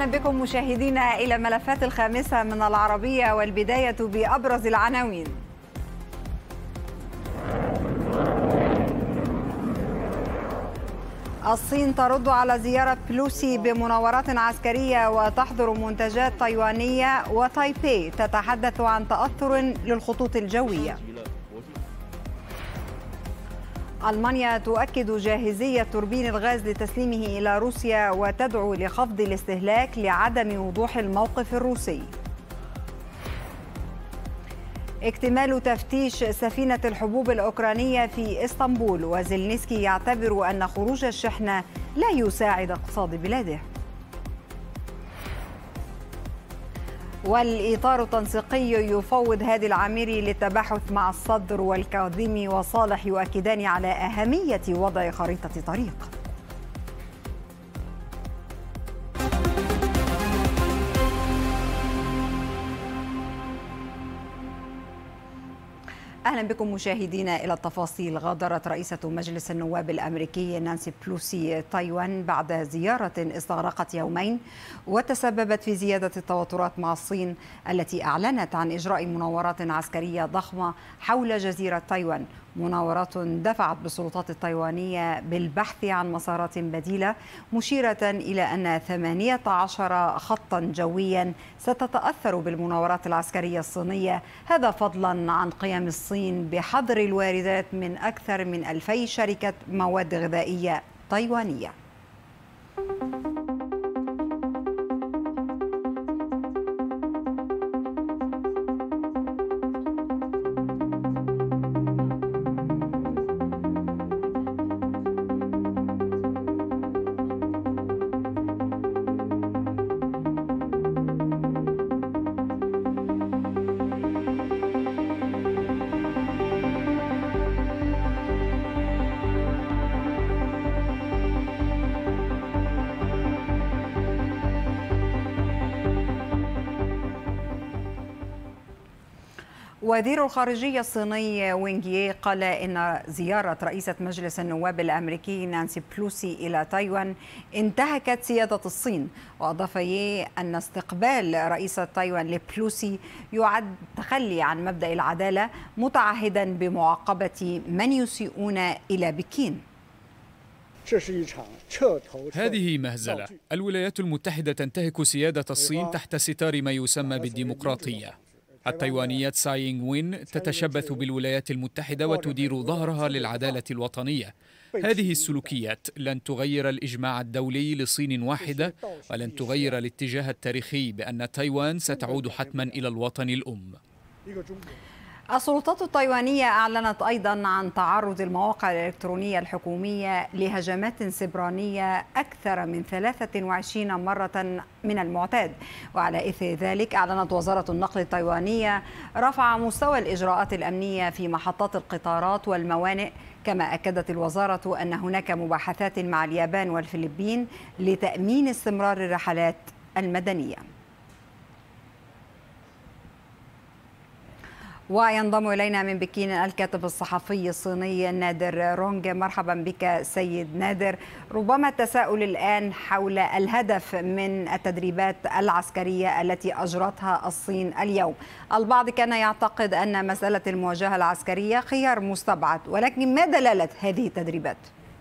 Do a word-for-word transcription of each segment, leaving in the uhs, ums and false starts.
أهلا بكم مشاهدينا إلى الملفات الخامسة من العربية، والبداية بأبرز العناوين. الصين ترد على زيارة بلوسي بمناورات عسكرية وتحضر منتجات تايوانية، وتايبي تتحدث عن تأثر للخطوط الجوية. ألمانيا تؤكد جاهزية توربين الغاز لتسليمه إلى روسيا وتدعو لخفض الاستهلاك لعدم وضوح الموقف الروسي. اكتمال تفتيش سفينة الحبوب الأوكرانية في إسطنبول، وزيلنسكي يعتبر أن خروج الشحنة لا يساعد اقتصاد بلاده. والإطار التنسيقي يفوض هادي العامري للتباحث مع الصدر والكاظمي وصالح يؤكدان على أهمية وضع خريطة طريق. أهلا بكم مشاهدينا إلى التفاصيل. غادرت رئيسة مجلس النواب الأمريكي نانسي بلوسي تايوان بعد زيارة استغرقت يومين وتسببت في زيادة التوترات مع الصين، التي أعلنت عن إجراء مناورات عسكرية ضخمة حول جزيرة تايوان، مناورات دفعت بالسلطات التايوانية بالبحث عن مسارات بديلة، مشيرة إلى أن ثمانية عشر خطا جويا ستتأثر بالمناورات العسكرية الصينية، هذا فضلا عن قيام الصين بحظر الواردات من أكثر من ألفي شركة مواد غذائية تايوانية. وزير الخارجية الصيني وينغ يي قال إن زيارة رئيسة مجلس النواب الأمريكي نانسي بلوسي إلى تايوان انتهكت سيادة الصين، وأضاف يي أن استقبال رئيسة تايوان لبلوسي يعد تخلي عن مبدأ العدالة، متعهدا بمعاقبة من يسيئون إلى بكين. هذه مهزلة. الولايات المتحدة تنتهك سيادة الصين تحت ستار ما يسمى بالديمقراطية. التايوانية تساي إنغ وين تتشبث بالولايات المتحدة وتدير ظهرها للعدالة الوطنية. هذه السلوكيات لن تغير الإجماع الدولي لصين واحدة، ولن تغير الاتجاه التاريخي بأن تايوان ستعود حتما إلى الوطن الأم. السلطات التايوانية أعلنت أيضا عن تعرض المواقع الإلكترونية الحكومية لهجمات سبرانية أكثر من ثلاثة وعشرين مرة من المعتاد، وعلى إثر ذلك أعلنت وزارة النقل التايوانية رفع مستوى الإجراءات الأمنية في محطات القطارات والموانئ، كما أكدت الوزارة أن هناك مباحثات مع اليابان والفلبين لتأمين استمرار الرحلات المدنية. وينضم إلينا من بكين الكاتب الصحفي الصيني نادر رونج. مرحبا بك سيد نادر. ربما التساؤل الآن حول الهدف من التدريبات العسكرية التي أجرتها الصين اليوم. البعض كان يعتقد أن مسألة المواجهة العسكرية خيار مستبعد، ولكن ما دلالة هذه التدريبات؟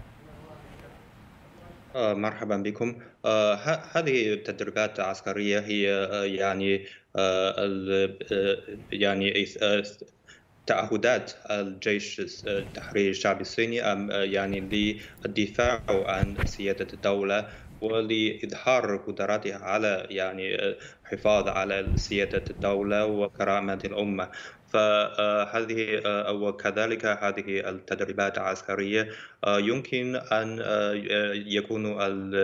آه، مرحبا بكم. آه، هذه التدريبات العسكرية هي آه، يعني آه، آه، يعني آه، تعهدات الجيش التحرير الشعبي الصيني يعني للدفاع عن سيادة الدولة ولإظهار قدراتها على يعني الحفاظ على سيادة الدولة وكرامة الأمة. فهذه وكذلك هذه التدريبات العسكرية يمكن أن يكون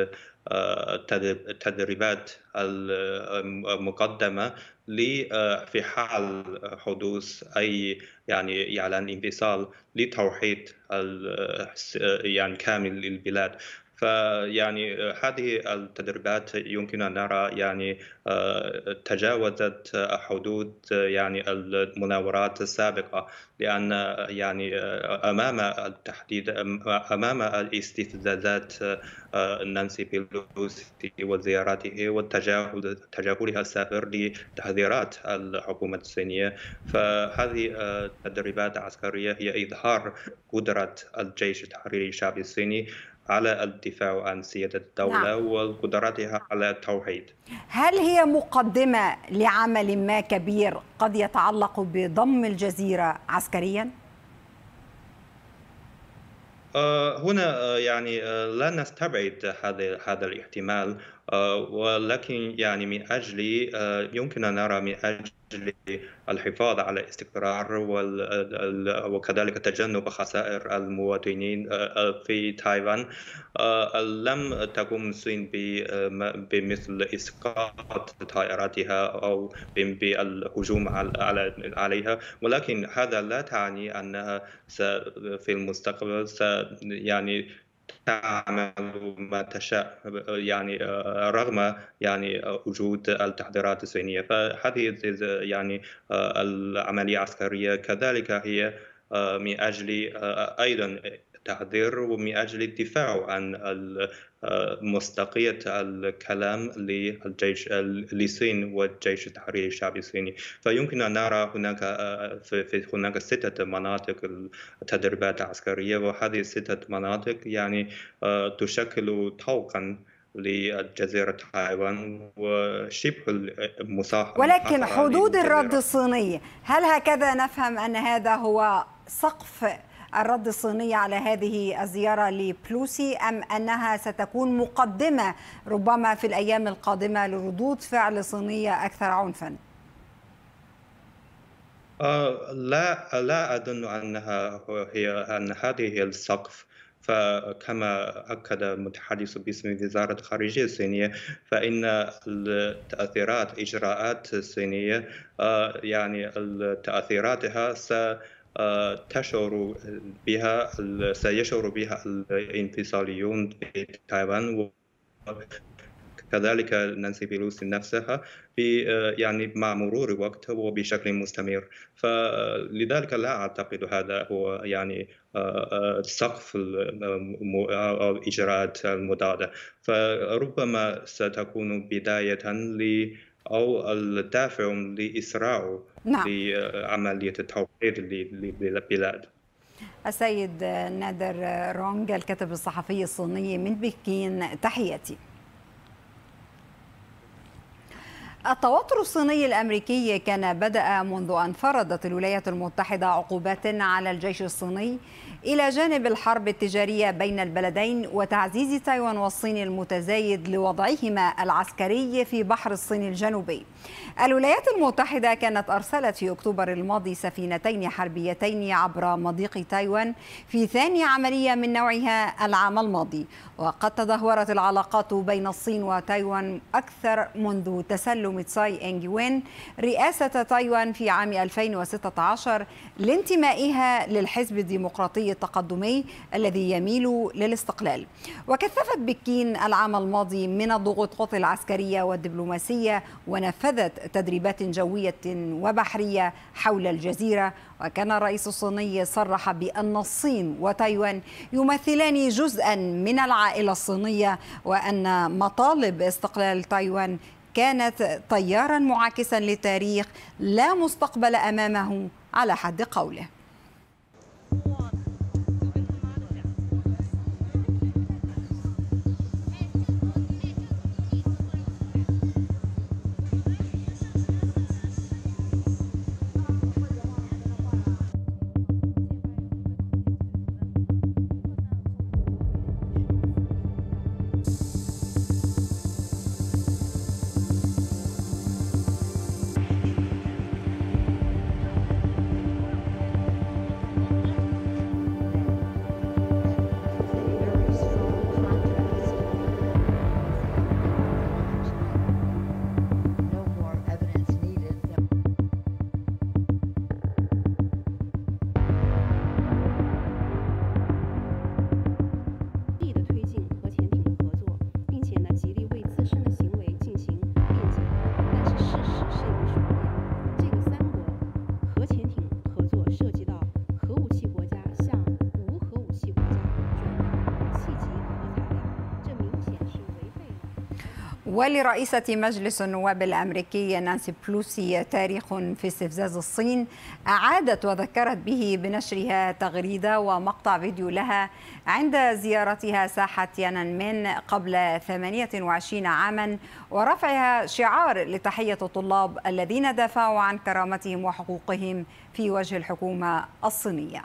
التدريبات المقدمة في حال حدوث أي يعني إعلان انفصال لتوحيد يعني كامل البلاد. فيعني هذه التدريبات يمكن أن نرى يعني تجاوزت حدود يعني المناورات السابقة، لأن يعني أمام التحديد أمام الاستفزازات نانسي بيلوسي وزياراته وتجاهل تجاهلها السافر لتحذيرات الحكومة الصينية، فهذه التدريبات العسكرية هي إظهار قدرة الجيش التحريري الشعبي الصيني على الدفاع عن سيادة الدولة نعم. وقدرتها على التوحيد. هل هي مقدمة لعمل ما كبير قد يتعلق بضم الجزيرة عسكريا؟ هنا يعني لا نستبعد هذا هذا الاحتمال، ولكن يعني من أجل يمكن أن نرى من أجل الحفاظ على الاستقرار وكذلك تجنب خسائر المواطنين في تايوان، لم تقم الصين بمثل إسقاط طائراتها أو بالهجوم عليها، ولكن هذا لا تعني أنها في المستقبل يعني تعمل ما تشاء يعني رغم يعني وجود التحذيرات الصينية. فهذه يعني العملية العسكرية كذلك هي من أجل أيضا تحذير ومن أجل الدفاع عن مصداقية الكلام للجيش للصين والجيش التحريري الشعبي الصيني. فيمكن أن نرى هناك في هناك ستة مناطق التدريبات العسكرية، وهذه الستة مناطق يعني تشكل طوقا لجزيرة تايوان وشبه المساحة. ولكن حدود الرد الصيني، هل هكذا نفهم أن هذا هو سقف الرد الصيني على هذه الزيارة لبلوسي، أم أنها ستكون مقدمة ربما في الأيام القادمة لردود فعل صينية أكثر عنفا؟ آه لا لا أظن أنها هي أن هذه هي السقف، فكما أكد المتحدث باسم وزارة الخارجية الصينية فإن التأثيرات إجراءات الصينية يعني تأثيراتها س تشعر بها سيشعر بها الانفصاليون في تايوان وكذلك نانسي بيلوسي نفسها يعني مع مرور الوقت وبشكل مستمر. فلذلك لا أعتقد هذا هو يعني سقف الإجراءات المضادة، فربما ستكون بداية ل أو الدافع لإسراع نعم. لعملية التوحيد للبلاد. السيد نادر رونغ الكاتب الصحفي الصيني من بكين، تحياتي. التوتر الصيني الأمريكي كان بدأ منذ أن فرضت الولايات المتحدة عقوبات على الجيش الصيني إلى جانب الحرب التجارية بين البلدين وتعزيز تايوان والصين المتزايد لوضعهما العسكري في بحر الصين الجنوبي. الولايات المتحدة كانت أرسلت في أكتوبر الماضي سفينتين حربيتين عبر مضيق تايوان في ثاني عملية من نوعها العام الماضي، وقد تدهورت العلاقات بين الصين وتايوان أكثر منذ تسلم تساي إنغ وين رئاسة تايوان في عام ألفين وستة عشر لانتمائها للحزب الديمقراطي التقدمي الذي يميل للاستقلال. وكثفت بكين العام الماضي من الضغوطات العسكرية والدبلوماسية ونفذت تدريبات جوية وبحرية حول الجزيرة. وكان الرئيس الصيني صرح بأن الصين وتايوان يمثلان جزءا من العائلة الصينية، وأن مطالب استقلال تايوان كانت تيارا معاكسا للتاريخ لا مستقبل أمامه على حد قوله. ولرئيسة مجلس النواب الأمريكي نانسي بلوسي تاريخ في استفزاز الصين، أعادت وذكرت به بنشرها تغريدة ومقطع فيديو لها عند زيارتها ساحة تيانانمن قبل ثمانية وعشرين عاما، ورفعها شعار لتحية الطلاب الذين دافعوا عن كرامتهم وحقوقهم في وجه الحكومة الصينية.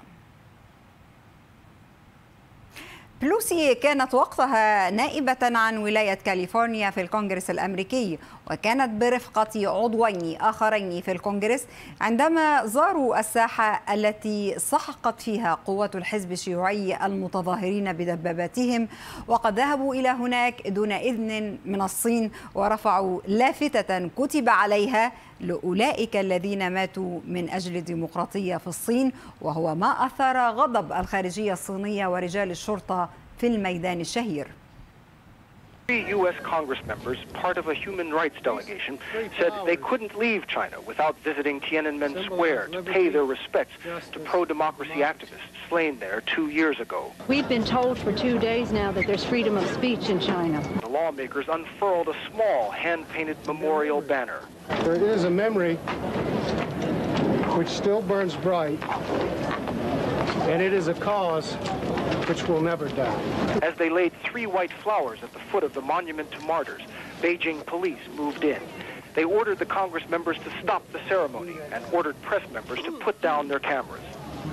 بلوسي كانت وقتها نائبة عن ولاية كاليفورنيا في الكونغرس الأمريكي، وكانت برفقة عضوين آخرين في الكونغرس عندما زاروا الساحة التي سحقت فيها قوات الحزب الشيوعي المتظاهرين بدباباتهم، وقد ذهبوا إلى هناك دون إذن من الصين ورفعوا لافتة كتب عليها لأولئك الذين ماتوا من أجل الديمقراطية في الصين، وهو ما أثار غضب الخارجية الصينية ورجال الشرطة في الميدان الشهير. Three U S Congress members, part of a human rights delegation, said they couldn't leave China without visiting Tiananmen Square to pay their respects to pro-democracy activists slain there two years ago. We've been told for two days now that there's freedom of speech in China. The lawmakers unfurled a small hand-painted memorial banner. There is a memory which still burns bright, and it is a cause which will never die. As they laid three white flowers at the foot of the monument to martyrs, Beijing police moved in. They ordered the Congress members to stop the ceremony and ordered press members to put down their cameras.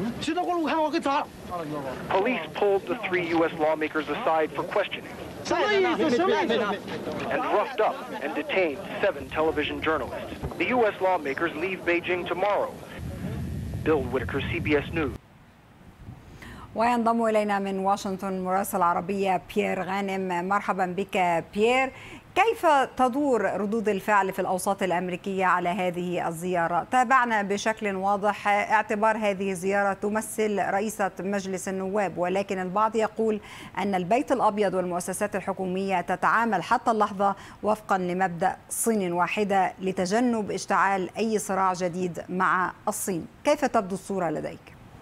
Police pulled the three U S lawmakers aside for questioning and roughed up and detained seven television journalists. The U S lawmakers leave Beijing tomorrow. Bill Whitaker, C B S News. وينضم إلينا من واشنطن مراسل عربية بيير غانم. مرحبا بك بيير. كيف تدور ردود الفعل في الأوساط الأمريكية على هذه الزيارة؟ تابعنا بشكل واضح اعتبار هذه الزيارة تمثل رئيسة مجلس النواب، ولكن البعض يقول أن البيت الأبيض والمؤسسات الحكومية تتعامل حتى اللحظة وفقا لمبدأ صين واحدة لتجنب اشتعال أي صراع جديد مع الصين. كيف تبدو الصورة لديك؟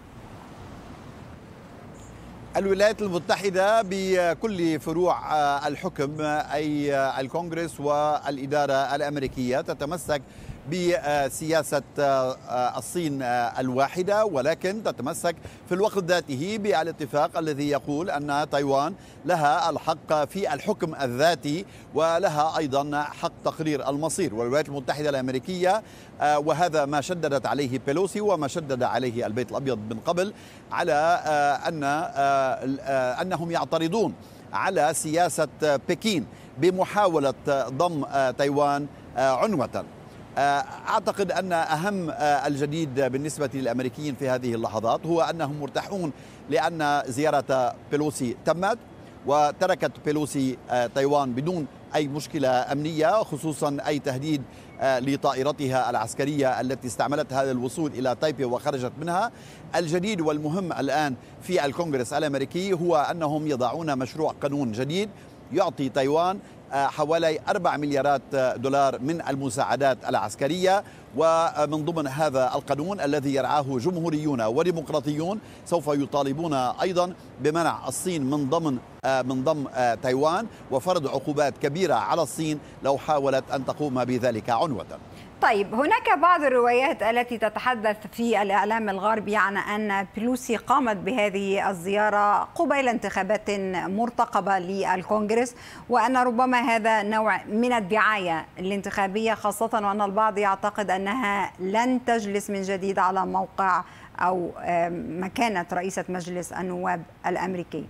الولايات المتحدة بكل فروع الحكم أي الكونغرس والإدارة الأمريكية تتمسك بسياسة الصين الواحدة، ولكن تتمسك في الوقت ذاته بالاتفاق الذي يقول أن تايوان لها الحق في الحكم الذاتي ولها أيضا حق تقرير المصير. والولايات المتحدة الأمريكية، وهذا ما شددت عليه بيلوسي وما شدد عليه البيت الأبيض من قبل، على أن أنهم يعترضون على سياسة بكين بمحاولة ضم تايوان عنوة. أعتقد أن أهم الجديد بالنسبة للأمريكيين في هذه اللحظات هو أنهم مرتاحون لأن زيارة بيلوسي تمت، وتركت بيلوسي تايوان بدون أي مشكلة أمنية، خصوصا أي تهديد لطائرتها العسكرية التي استعملتها للوصول إلى تايبي وخرجت منها. الجديد والمهم الآن في الكونغرس الأمريكي هو أنهم يضعون مشروع قانون جديد يعطي تايوان حوالي أربع مليارات دولار من المساعدات العسكرية، ومن ضمن هذا القانون الذي يرعاه جمهوريون وديمقراطيون سوف يطالبون أيضا بمنع الصين من ضمن من ضم تايوان وفرض عقوبات كبيرة على الصين لو حاولت أن تقوم بذلك عنوة. طيب، هناك بعض الروايات التي تتحدث في الإعلام الغربي عن أن بيلوسي قامت بهذه الزيارة قبيل انتخابات مرتقبة للكونغرس، وأن ربما هذا نوع من الدعاية الانتخابية، خاصة وأن البعض يعتقد أنها لن تجلس من جديد على موقع أو مكانة رئيسة مجلس النواب الأمريكي.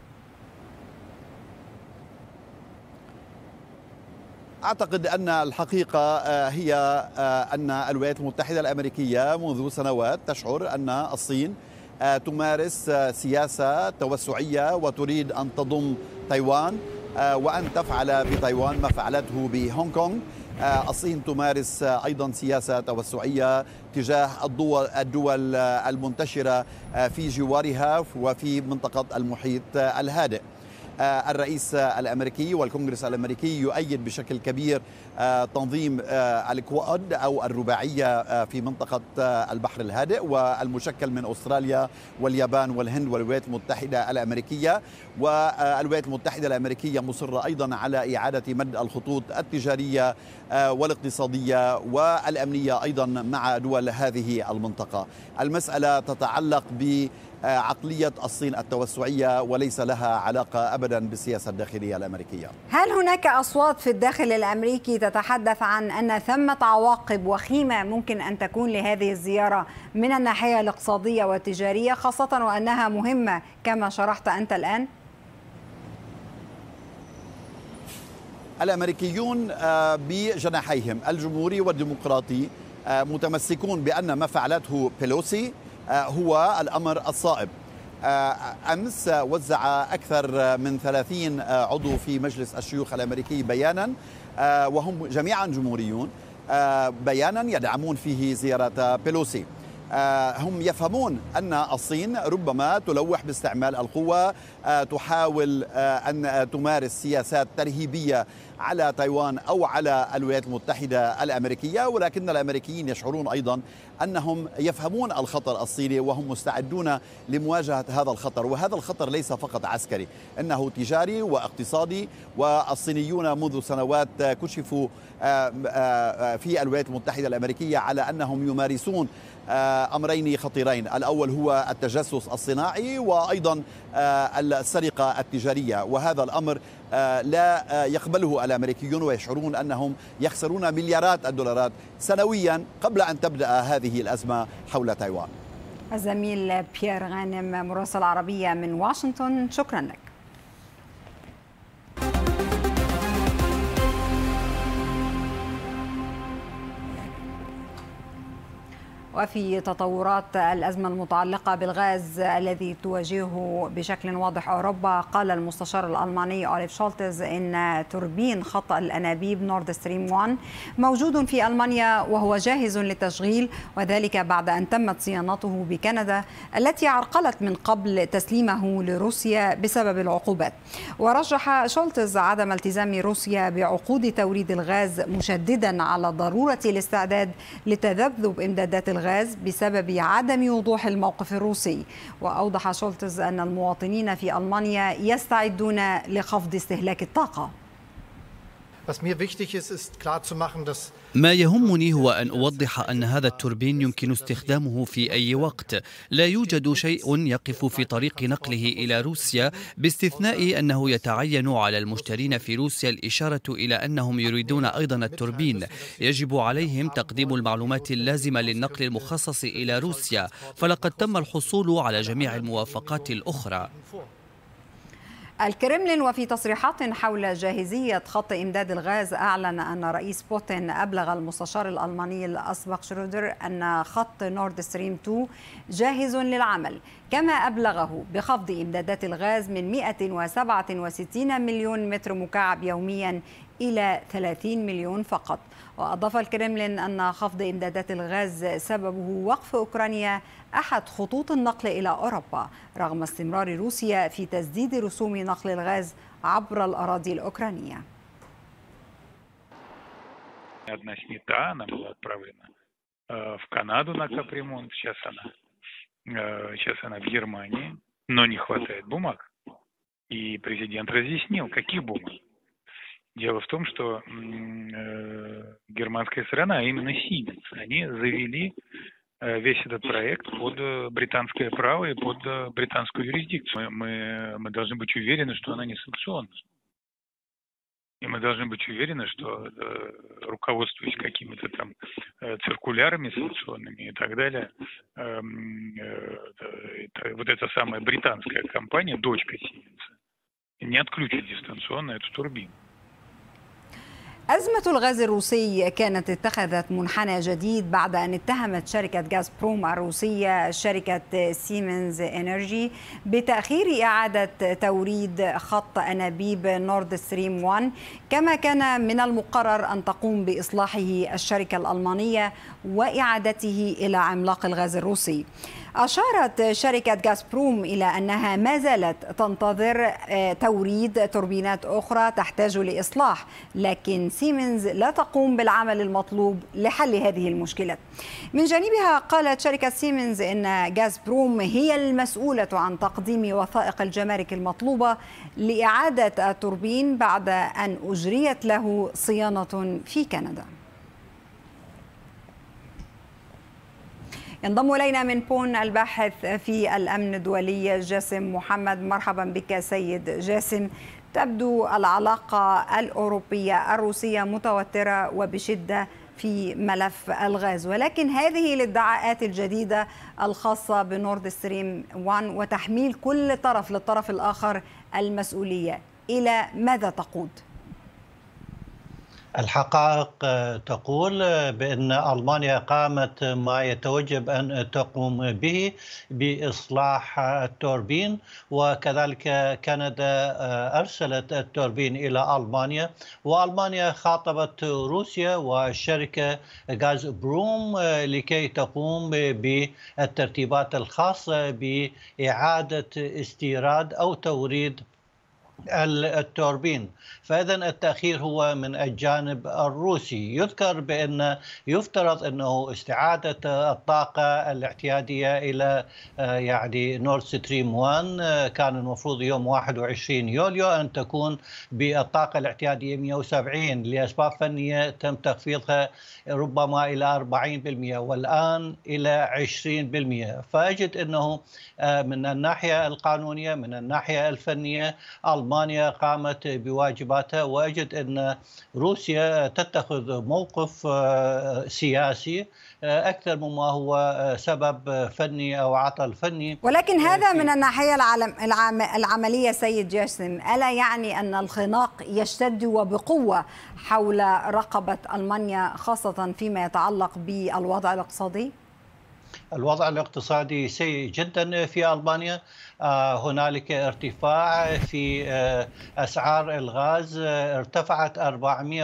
أعتقد أن الحقيقة هي أن الولايات المتحدة الأمريكية منذ سنوات تشعر أن الصين تمارس سياسة توسعية وتريد أن تضم تايوان وأن تفعل بتايوان ما فعلته بهونغ كونغ. الصين تمارس أيضا سياسة توسعية تجاه الدول, الدول المنتشرة في جوارها وفي منطقة المحيط الهادئ. الرئيس الأمريكي والكونغرس الأمريكي يؤيد بشكل كبير تنظيم الكواد أو الرباعية في منطقة البحر الهادئ، والمشكل من أستراليا واليابان والهند والولايات المتحدة الأمريكية. والولايات المتحدة الأمريكية مصرة أيضا على إعادة مد الخطوط التجارية والاقتصادية والأمنية أيضا مع دول هذه المنطقة. المسألة تتعلق بعقلية الصين التوسعية وليس لها علاقة أبدا بالسياسة الداخلية الأمريكية. هل هناك أصوات في الداخل الأمريكي تتحدث عن أن ثمة عواقب وخيمة ممكن أن تكون لهذه الزيارة من الناحية الاقتصادية والتجارية، خاصة وأنها مهمة كما شرحت أنت الآن؟ الأمريكيون بجناحيهم الجمهوري والديمقراطي متمسكون بأن ما فعلته بيلوسي هو الأمر الصائب. أمس وزع أكثر من ثلاثين عضو في مجلس الشيوخ الأمريكي بيانا، وهم جميعا جمهوريون، بيانا يدعمون فيه زيارة بيلوسي. هم يفهمون أن الصين ربما تلوح باستعمال القوة، تحاول أن تمارس سياسات ترهيبية على تايوان أو على الولايات المتحدة الأمريكية، ولكن الأمريكيين يشعرون أيضا أنهم يفهمون الخطر الصيني وهم مستعدون لمواجهة هذا الخطر. وهذا الخطر ليس فقط عسكري، إنه تجاري واقتصادي، والصينيون منذ سنوات كشفوا في الولايات المتحدة الأمريكية على أنهم يمارسون أمرين خطيرين. الأول هو التجسس الصناعي وأيضا السرقة التجارية، وهذا الأمر لا يقبله الأمريكيون ويشعرون أنهم يخسرون مليارات الدولارات سنويا قبل أن تبدأ هذه الأزمة حول تايوان. الزميل بيير غانم مراسل عربية من واشنطن، شكرا لك. وفي تطورات الأزمة المتعلقة بالغاز الذي تواجهه بشكل واضح أوروبا، قال المستشار الألماني أوليف شولتز إن توربين خط الأنابيب نورد ستريم واحد موجود في ألمانيا وهو جاهز للتشغيل، وذلك بعد أن تمت صيانته بكندا التي عرقلت من قبل تسليمه لروسيا بسبب العقوبات. ورجح شولتز عدم التزام روسيا بعقود توريد الغاز، مشددا على ضرورة الاستعداد لتذبذب إمدادات الغاز بسبب عدم وضوح الموقف الروسي. وأوضح شولتز أن المواطنين في ألمانيا يستعدون لخفض استهلاك الطاقة. ما يهمني هو أن أوضح أن هذا التوربين يمكن استخدامه في أي وقت، لا يوجد شيء يقف في طريق نقله إلى روسيا، باستثناء أنه يتعين على المشترين في روسيا الإشارة إلى أنهم يريدون أيضا التوربين. يجب عليهم تقديم المعلومات اللازمة للنقل المخصص إلى روسيا، فلقد تم الحصول على جميع الموافقات الأخرى. الكرملين وفي تصريحات حول جاهزية خط إمداد الغاز أعلن أن رئيس بوتين أبلغ المستشار الألماني الأسبق شرودر أن خط نورد ستريم اثنين جاهز للعمل، كما أبلغه بخفض إمدادات الغاز من مئة وسبعة وستين مليون متر مكعب يوميا إلى ثلاثين مليون فقط. وأضاف الكرملين أن خفض إمدادات الغاز سببه وقف أوكرانيا أحد خطوط النقل إلى أوروبا، رغم استمرار روسيا في تسديد رسوم نقل الغاز عبر الأراضي الأوكرانية. Одна смета, она была отправлена в Канаду на капремонт, сейчас она, сейчас она в Германии, но не хватает бумаг. И президент разъяснил, каких бумаг. Дело в том, что э, германская сторона, а именно Siemens, они завели э, весь этот проект под британское право и под британскую юрисдикцию. Мы, мы должны быть уверены, что она не санкционна. И мы должны быть уверены, что, э, руководствуясь какими-то там э, циркулярами санкционными и так далее, э, э, это, вот эта самая британская компания, дочка Siemens, не отключит дистанционно эту турбину. أزمة الغاز الروسي كانت اتخذت منحنى جديد بعد أن اتهمت شركة غازبروم الروسية شركة سيمنز إنرجي بتأخير إعادة توريد خط أنابيب نورد ستريم واحد، كما كان من المقرر أن تقوم بإصلاحه الشركة الألمانية وإعادته إلى عملاق الغاز الروسي. أشارت شركة غازبروم إلى أنها ما زالت تنتظر توريد توربينات أخرى تحتاج لإصلاح، لكن سيمنز لا تقوم بالعمل المطلوب لحل هذه المشكلات. من جانبها قالت شركة سيمنز إن غازبروم هي المسؤولة عن تقديم وثائق الجمارك المطلوبة لإعادة التوربين بعد أن أجريت له صيانة في كندا. ينضم إلينا من بون الباحث في الأمن الدولي جاسم محمد. مرحبا بك سيد جاسم. تبدو العلاقة الأوروبية الروسية متوترة وبشدة في ملف الغاز، ولكن هذه الادعاءات الجديدة الخاصة بنورد ستريم واحد وتحميل كل طرف للطرف الآخر المسؤولية إلى ماذا تقود؟ الحقائق تقول بأن ألمانيا قامت ما يتوجب أن تقوم به بإصلاح التوربين، وكذلك كندا أرسلت التوربين إلى ألمانيا، وألمانيا خاطبت روسيا والشركة غازبروم لكي تقوم بالترتيبات الخاصة بإعادة استيراد أو توريد التوربين. فإذا التأخير هو من الجانب الروسي. يذكر بأن يفترض أنه استعادة الطاقة الاعتيادية إلى يعني نورد ستريم واحد كان المفروض يوم واحد وعشرين يوليو أن تكون بالطاقة الاعتيادية مئة وسبعين، لأسباب فنية تم تخفيضها ربما إلى أربعين بالمئة والآن إلى عشرين بالمئة. فأجد أنه من الناحية القانونية من الناحية الفنية ألمانيا قامت بواجباتها، وأجد أن روسيا تتخذ موقف سياسي أكثر مما هو سبب فني أو عطل فني. ولكن هذا من الناحية العالم العام العملية سيد جاسم، ألا يعني أن الخناق يشتد وبقوة حول رقبة ألمانيا خاصة فيما يتعلق بالوضع الاقتصادي؟ الوضع الاقتصادي سيء جدا في ألمانيا. هنالك ارتفاع في أسعار الغاز، ارتفعت أربعمئة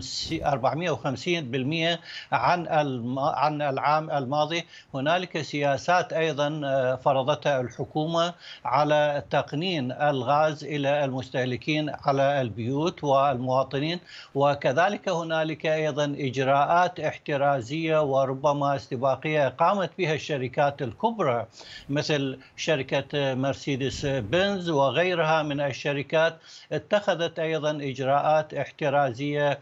وخمسين بالمئة عن عن العام الماضي. هنالك سياسات أيضا فرضتها الحكومة على تقنين الغاز إلى المستهلكين على البيوت والمواطنين، وكذلك هنالك أيضا إجراءات احترازية وربما استباقية قامت بها الشركات الكبرى مثل شركة مرسيدس بنز وغيرها من الشركات. اتخذت أيضا إجراءات احترازية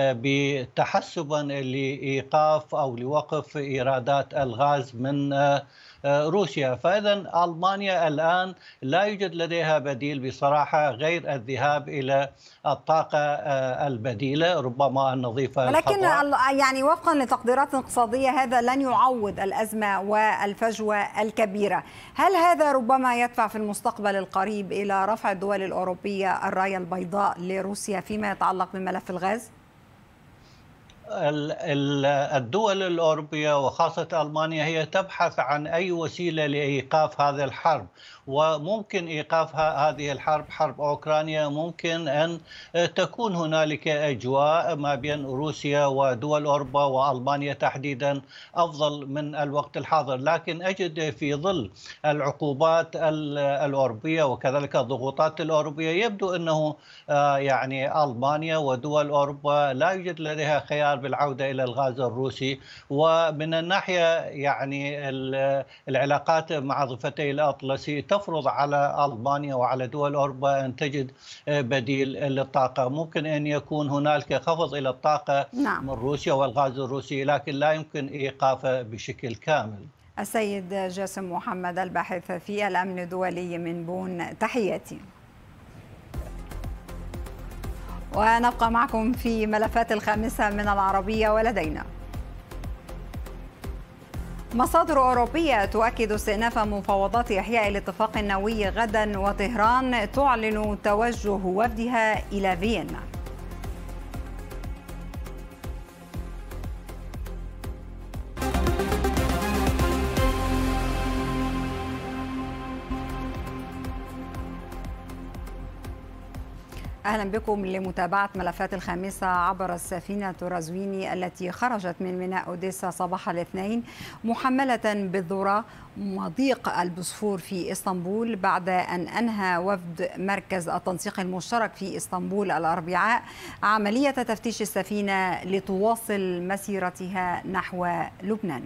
بتحسبا لإيقاف أو لوقف إيرادات الغاز من روسيا. فإذا ألمانيا الآن لا يوجد لديها بديل بصراحة غير الذهاب إلى الطاقة البديلة ربما النظيفة. ولكن يعني وفقا لتقديرات اقتصادية هذا لن يعوض الأزمة والفجوة الكبيرة. هل هذا ربما يدفع في المستقبل القريب إلى رفع الدول الأوروبية الراية البيضاء لروسيا فيما يتعلق بملف الغاز؟ الدول الأوروبية وخاصة ألمانيا هي تبحث عن أي وسيلة لإيقاف هذه الحرب، وممكن إيقاف هذه الحرب حرب أوكرانيا. ممكن أن تكون هنالك أجواء ما بين روسيا ودول أوروبا وألمانيا تحديدا أفضل من الوقت الحاضر، لكن أجد في ظل العقوبات الأوروبية وكذلك الضغوطات الأوروبية يبدو أنه يعني ألمانيا ودول أوروبا لا يوجد لديها خيار بالعودة إلى الغاز الروسي. ومن الناحية يعني العلاقات مع ضفتي الأطلسي تفرض على ألمانيا وعلى دول أوروبا أن تجد بديل للطاقة. ممكن أن يكون هنالك خفض إلى الطاقة نعم. من روسيا والغاز الروسي، لكن لا يمكن إيقافه بشكل كامل. السيد جاسم محمد الباحث في الأمن الدولي من بون، تحياتي. ونبقى معكم في ملفات الخامسة من العربية ولدينا. مصادر أوروبية تؤكد استئناف مفاوضات إحياء الاتفاق النووي غدا، وطهران تعلن توجه وفدها إلى فيينا. أهلا بكم لمتابعة ملفات الخامسة عبر السفينة رازويني التي خرجت من ميناء أوديسا صباح الاثنين محملة بالذرة مضيق البوسفور في إسطنبول بعد أن أنهى وفد مركز التنسيق المشترك في إسطنبول الأربعاء عملية تفتيش السفينة لتواصل مسيرتها نحو لبنان.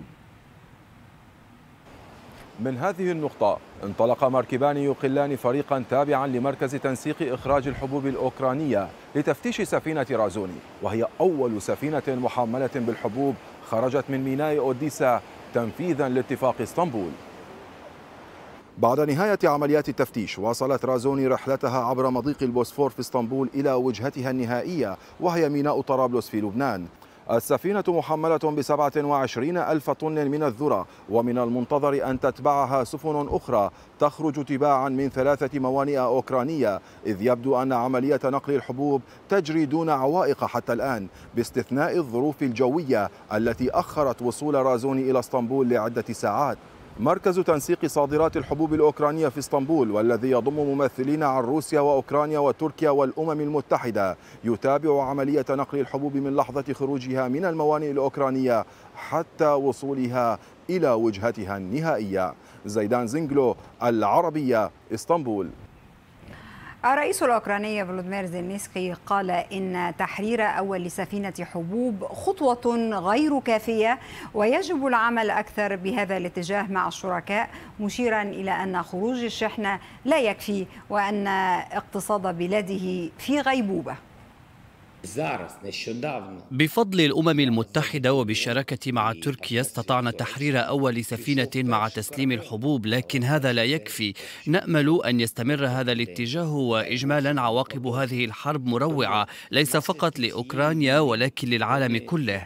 من هذه النقطة انطلق مركبان يقلان فريقا تابعا لمركز تنسيق إخراج الحبوب الأوكرانية لتفتيش سفينة رازوني، وهي أول سفينة محملة بالحبوب خرجت من ميناء أوديسا تنفيذا لاتفاق اسطنبول. بعد نهاية عمليات التفتيش واصلت رازوني رحلتها عبر مضيق البوسفور في اسطنبول إلى وجهتها النهائية وهي ميناء طرابلس في لبنان. السفينة محملة بسبعة وعشرين ألف طن من الذرة، ومن المنتظر أن تتبعها سفن أخرى تخرج تباعا من ثلاثة موانئ أوكرانية، إذ يبدو أن عملية نقل الحبوب تجري دون عوائق حتى الآن باستثناء الظروف الجوية التي أخرت وصول رازوني إلى اسطنبول لعدة ساعات. مركز تنسيق صادرات الحبوب الأوكرانية في اسطنبول، والذي يضم ممثلين عن روسيا وأوكرانيا وتركيا والأمم المتحدة، يتابع عملية نقل الحبوب من لحظة خروجها من الموانئ الأوكرانية حتى وصولها إلى وجهتها النهائية. زيدان زنجلو، العربية، اسطنبول. الرئيس الأوكراني فولوديمير زيلينسكي قال إن تحرير أول سفينة حبوب خطوة غير كافية ويجب العمل أكثر بهذا الاتجاه مع الشركاء، مشيرا إلى أن خروج الشحنة لا يكفي وأن اقتصاد بلاده في غيبوبة. بفضل الأمم المتحدة وبالشراكة مع تركيا استطعنا تحرير أول سفينة مع تسليم الحبوب، لكن هذا لا يكفي. نأمل أن يستمر هذا الاتجاه، وإجمالا عواقب هذه الحرب مروعة ليس فقط لأوكرانيا ولكن للعالم كله.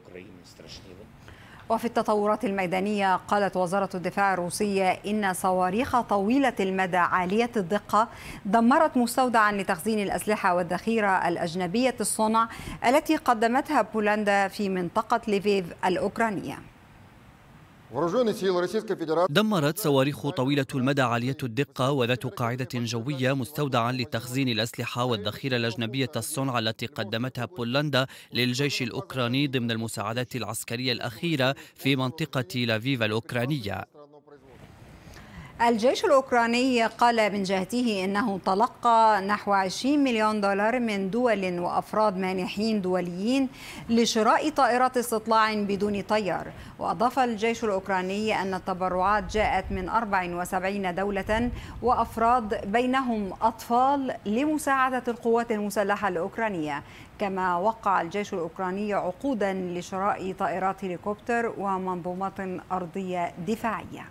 وفي التطورات الميدانية قالت وزارة الدفاع الروسية إن صواريخ طويلة المدى عالية الدقة دمرت مستودعا لتخزين الأسلحة والذخيرة الأجنبية الصنع التي قدمتها بولندا في منطقة ليفيف الأوكرانية. دمرت صواريخ طويلة المدى عالية الدقة وذات قاعدة جوية مستودعا لتخزين الأسلحة والذخيرة الأجنبية الصنع التي قدمتها بولندا للجيش الأوكراني ضمن المساعدات العسكرية الأخيرة في منطقة لافيف الأوكرانية. الجيش الأوكراني قال من جهته إنه تلقى نحو عشرين مليون دولار من دول وأفراد مانحين دوليين لشراء طائرات استطلاع بدون طيار. وأضاف الجيش الأوكراني أن التبرعات جاءت من أربع وسبعين دولة وأفراد بينهم أطفال لمساعدة القوات المسلحة الأوكرانية. كما وقع الجيش الأوكراني عقودا لشراء طائرات هليكوبتر ومنظومات أرضية دفاعية.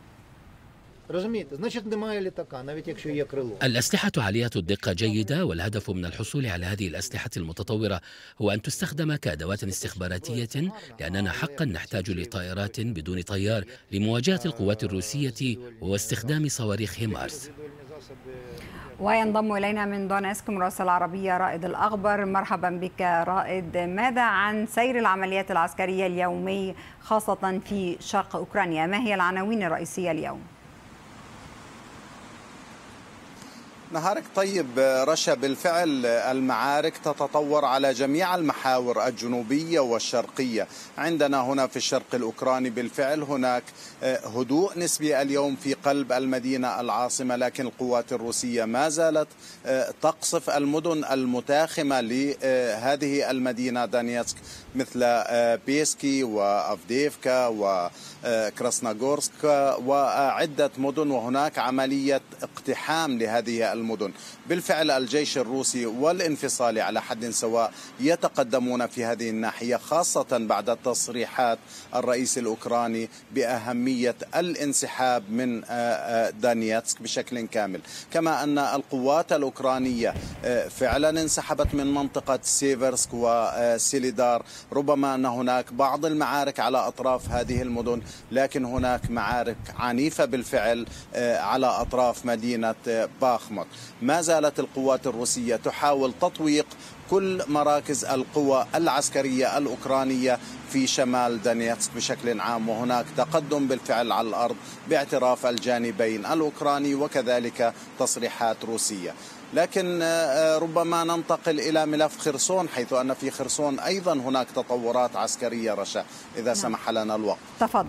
الأسلحة عالية الدقة جيدة، والهدف من الحصول على هذه الأسلحة المتطورة هو أن تستخدم كأدوات استخباراتية، لأننا حقا نحتاج لطائرات بدون طيار لمواجهة القوات الروسية واستخدام صواريخ هيمارس. وينضم إلينا من دونيسك مراسل العربية رائد الأخبر. مرحبا بك رائد، ماذا عن سير العمليات العسكرية اليومي خاصة في شرق أوكرانيا؟ ما هي العناوين الرئيسية اليوم؟ نهارك طيب رشا. بالفعل المعارك تتطور على جميع المحاور الجنوبية والشرقية. عندنا هنا في الشرق الأوكراني بالفعل هناك هدوء نسبي اليوم في قلب المدينة العاصمة، لكن القوات الروسية ما زالت تقصف المدن المتاخمة لهذه المدينة دانيتسك مثل بيسكي وأفديفكا وكراسناغورسك وعدة مدن، وهناك عملية اقتحام لهذه المدن. بالفعل الجيش الروسي والانفصالي على حد سواء يتقدمون في هذه الناحية، خاصة بعد تصريحات الرئيس الأوكراني بأهمية الانسحاب من دانيتسك بشكل كامل، كما أن القوات الأوكرانية فعلا انسحبت من منطقة سيفرسك وسيليدار. ربما أن هناك بعض المعارك على أطراف هذه المدن، لكن هناك معارك عنيفة بالفعل على أطراف مدينة باخموت. ما زالت القوات الروسية تحاول تطويق كل مراكز القوى العسكرية الأوكرانية في شمال دونيتسك بشكل عام، وهناك تقدم بالفعل على الأرض باعتراف الجانبين الأوكراني وكذلك تصريحات روسية. لكن ربما ننتقل إلى ملف خرسون، حيث أن في خرسون أيضا هناك تطورات عسكرية رشا إذا سمح لنا الوقت. تفضل.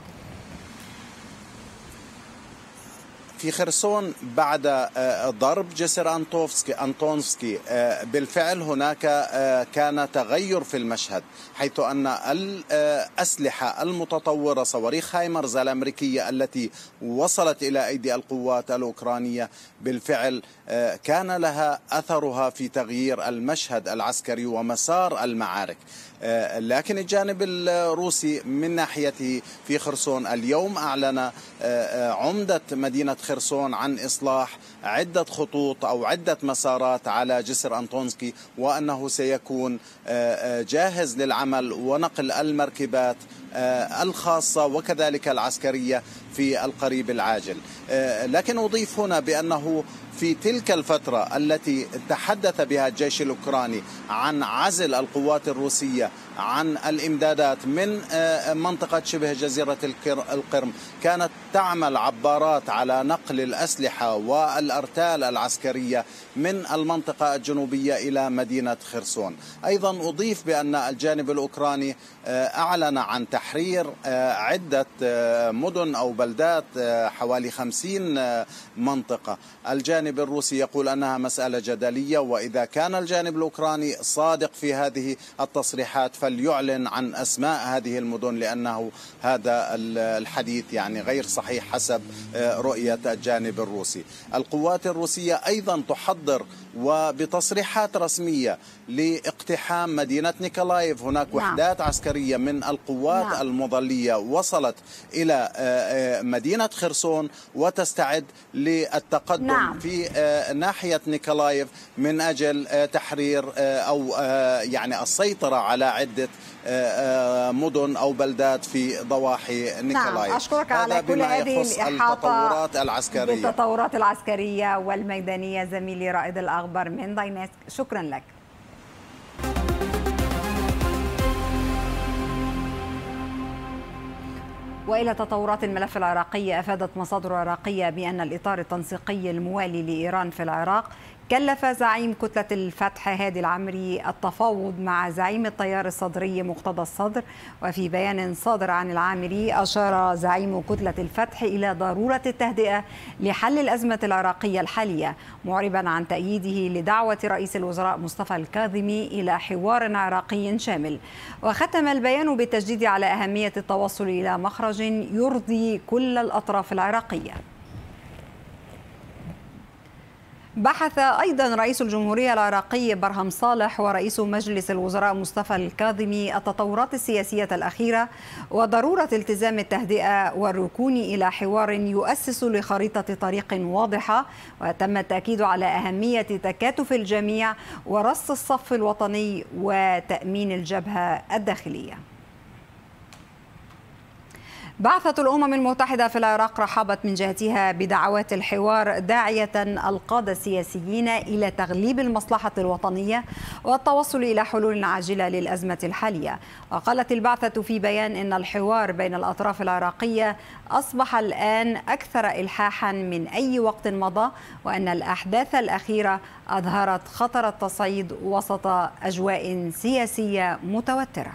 في خرسون بعد ضرب جسر أنطوفسكي أنطونسكي بالفعل هناك كان تغير في المشهد، حيث أن الأسلحة المتطورة صواريخ هايمرز الأمريكية التي وصلت إلى أيدي القوات الأوكرانية بالفعل كان لها أثرها في تغيير المشهد العسكري ومسار المعارك. لكن الجانب الروسي من ناحيته في خرسون اليوم أعلن عمدة مدينة خرسون عن إصلاح عدة خطوط أو عدة مسارات على جسر أنطونسكي، وأنه سيكون جاهز للعمل ونقل المركبات الخاصة وكذلك العسكرية في القريب العاجل. لكن أضيف هنا بأنه في تلك الفترة التي تحدث بها الجيش الأوكراني عن عزل القوات الروسية عن الإمدادات من منطقة شبه جزيرة القرم، كانت تعمل عبارات على نقل الأسلحة والأرتال العسكرية من المنطقة الجنوبية إلى مدينة خرسون. أيضا أضيف بأن الجانب الأوكراني أعلن عن تحرير عدة مدن أو بلدات، حوالي خمسين منطقة. الجانب الروسي يقول أنها مسألة جدلية، وإذا كان الجانب الأوكراني صادق في هذه التصريحات فليعلن عن أسماء هذه المدن، لأنه هذا الحديث يعني غير صحيح حسب رؤية الجانب الروسي. القوات الروسية أيضا تحضر وبتصريحات رسمية لاقتحام مدينة نيكولايف. هناك وحدات نعم. عسكرية من القوات نعم. المظلية وصلت إلى مدينة خرسون وتستعد للتقدم نعم. في ناحية نيكولايف من أجل تحرير أو يعني السيطرة على عدة مدن أو بلدات في ضواحي نيكولايف. نعم. أشكرك على كل هذه التطورات العسكرية بالتطورات العسكرية والميدانية زميلي رائد الأخبار من داينسك. شكرا لك. وإلى تطورات الملف العراقي، أفادت مصادر عراقية بأن الإطار التنسيقي الموالي لإيران في العراق كلف زعيم كتلة الفتح هادي العمري التفاوض مع زعيم التيار الصدري مقتدى الصدر. وفي بيان صادر عن العامري أشار زعيم كتلة الفتح إلى ضرورة التهدئة لحل الأزمة العراقية الحالية، معربا عن تأييده لدعوة رئيس الوزراء مصطفى الكاظمي إلى حوار عراقي شامل. وختم البيان بالتشديد على أهمية التوصل إلى مخرج يرضي كل الأطراف العراقية. بحث أيضا رئيس الجمهورية العراقي برهم صالح ورئيس مجلس الوزراء مصطفى الكاظمي التطورات السياسية الأخيرة وضرورة التزام التهدئة والركون إلى حوار يؤسس لخريطة طريق واضحة. وتم التأكيد على أهمية تكاتف الجميع ورص الصف الوطني وتأمين الجبهة الداخلية. بعثة الأمم المتحدة في العراق رحبت من جهتها بدعوات الحوار، داعية القادة السياسيين إلى تغليب المصلحة الوطنية والتوصل إلى حلول عاجلة للأزمة الحالية. وقالت البعثة في بيان إن الحوار بين الأطراف العراقية أصبح الآن أكثر إلحاحا من أي وقت مضى، وأن الأحداث الأخيرة أظهرت خطر التصعيد وسط أجواء سياسية متوترة.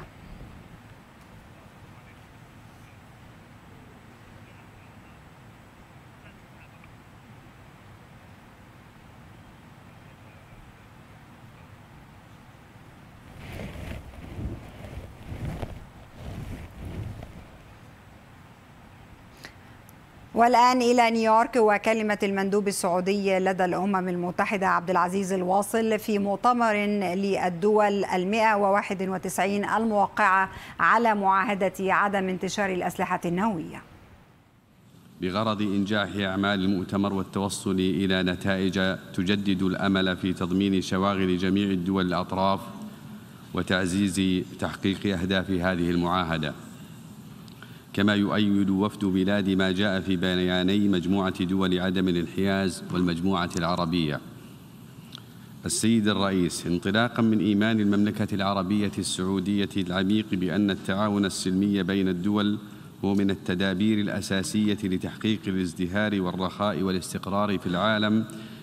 والآن إلى نيويورك وكلمة المندوب السعودي لدى الأمم المتحدة عبد العزيز الواصل في مؤتمر للدول المئة وواحد وتسعين الموقعة على معاهدة عدم انتشار الأسلحة النووية. بغرض إنجاح أعمال المؤتمر والتوصل إلى نتائج تجدد الأمل في تضمين شواغل جميع الدول الأطراف وتعزيز تحقيق أهداف هذه المعاهدة. كما يؤيد وفد بلاد ما جاء في بياني مجموعة دول عدم الانحياز والمجموعة العربية. السيد الرئيس، انطلاقا من إيمان المملكة العربية السعودية العميق بأن التعاون السلمي بين الدول هو من التدابير الأساسية لتحقيق الازدهار والرخاء والاستقرار في العالم،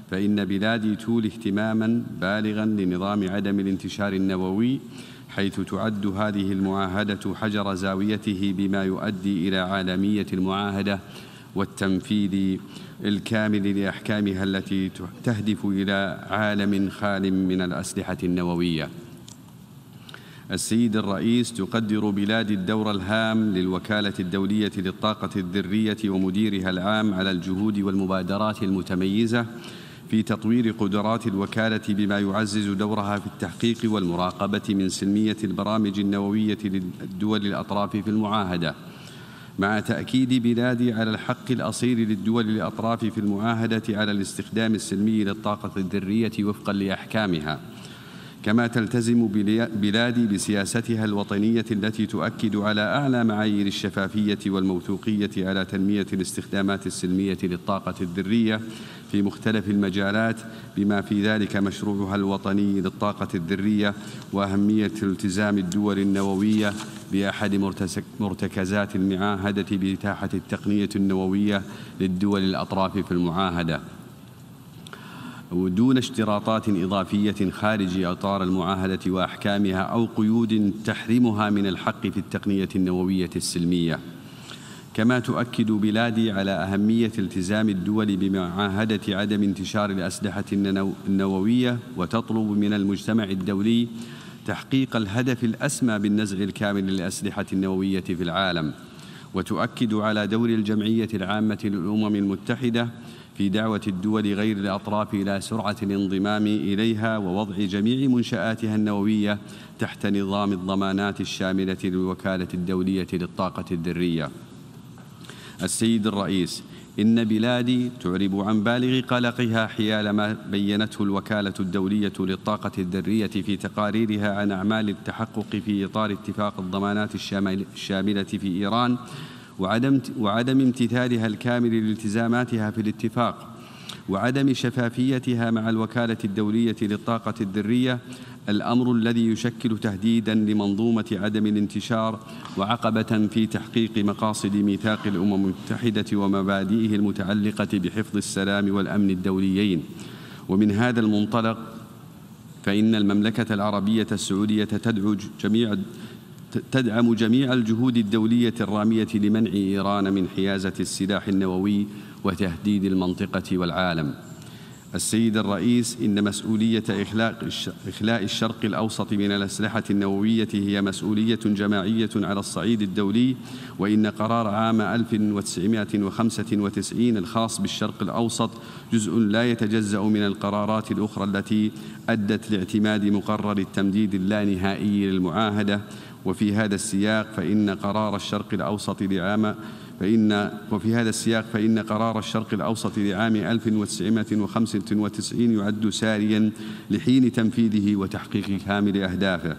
فإن بلادي تولي اهتماما بالغا لنظام عدم الانتشار النووي، حيث تعد هذه المعاهدة حجر زاويته بما يؤدي إلى عالمية المعاهدة والتنفيذ الكامل لأحكامها التي تهدف إلى عالم خال من الأسلحة النووية. السيد الرئيس، تقدر بلادي الدور الهام للوكالة الدولية للطاقة الذرية ومديرها العام على الجهود والمبادرات المتميزة في تطوير قدرات الوكالة بما يعزز دورها في التحقيق والمراقبة من سلمية البرامج النووية للدول الأطراف في المعاهدة، مع تأكيد بلادي على الحق الأصيل للدول الأطراف في المعاهدة على الاستخدام السلمي للطاقة الذرية وفقا لأحكامها. كما تلتزم بلادي بسياستها الوطنية التي تؤكد على أعلى معايير الشفافية والموثوقية على تنمية الاستخدامات السلمية للطاقة الذرية في مختلف المجالات، بما في ذلك مشروعها الوطني للطاقة الذرية وأهمية التزام الدول النووية بأحد مرتكزات المعاهدة بإتاحة التقنية النووية للدول الأطراف في المعاهدة ودون اشتراطات إضافية خارج إطار المعاهدة وأحكامها أو قيود تحرمها من الحق في التقنية النووية السلمية. كما تؤكد بلادي على أهمية التزام الدول بمعاهدة عدم انتشار الأسلحة النووية، وتطلب من المجتمع الدولي تحقيق الهدف الأسمى بالنزع الكامل للأسلحة النووية في العالم. وتؤكد على دور الجمعية العامة للأمم المتحدة في دعوة الدول غير الأطراف إلى سرعة الانضمام إليها ووضع جميع منشآتها النووية تحت نظام الضمانات الشاملة للوكالة الدولية للطاقة الذرية. السيد الرئيس، إن بلادي تعرب عن بالغ قلقها حيال ما بيّنته الوكالة الدولية للطاقة الذرية في تقاريرها عن أعمال التحقق في إطار اتفاق الضمانات الشاملة في إيران وعدم وعدم امتثالها الكامل لالتزاماتها في الاتفاق، وعدم شفافيتها مع الوكالة الدولية للطاقة الذرية، الأمر الذي يشكل تهديداً لمنظومة عدم الانتشار وعقبة في تحقيق مقاصد ميثاق الأمم المتحدة ومبادئه المتعلقة بحفظ السلام والأمن الدوليين. ومن هذا المنطلق فإن المملكة العربية السعودية تدعو جميع تدعم جميع الجهود الدولية الرامية لمنع إيران من حيازة السلاح النووي وتهديد المنطقة والعالم. السيد الرئيس، إن مسؤولية إخلاء الشرق الأوسط من الأسلحة النووية هي مسؤولية جماعية على الصعيد الدولي، وإن قرار عام ألف وتسعمائة وخمسة وتسعين الخاص بالشرق الأوسط جزء لا يتجزأ من القرارات الأخرى التي أدت لاعتماد مقرر التمديد اللانهائي للمعاهدة. وفي هذا السياق فإن قرار الشرق الأوسط لعام فإن وفي هذا السياق فإن قرار الشرق الأوسط لعام ألف وتسعمائة وخمسة وتسعين يعد ساريا لحين تنفيذه وتحقيق كامل أهدافه.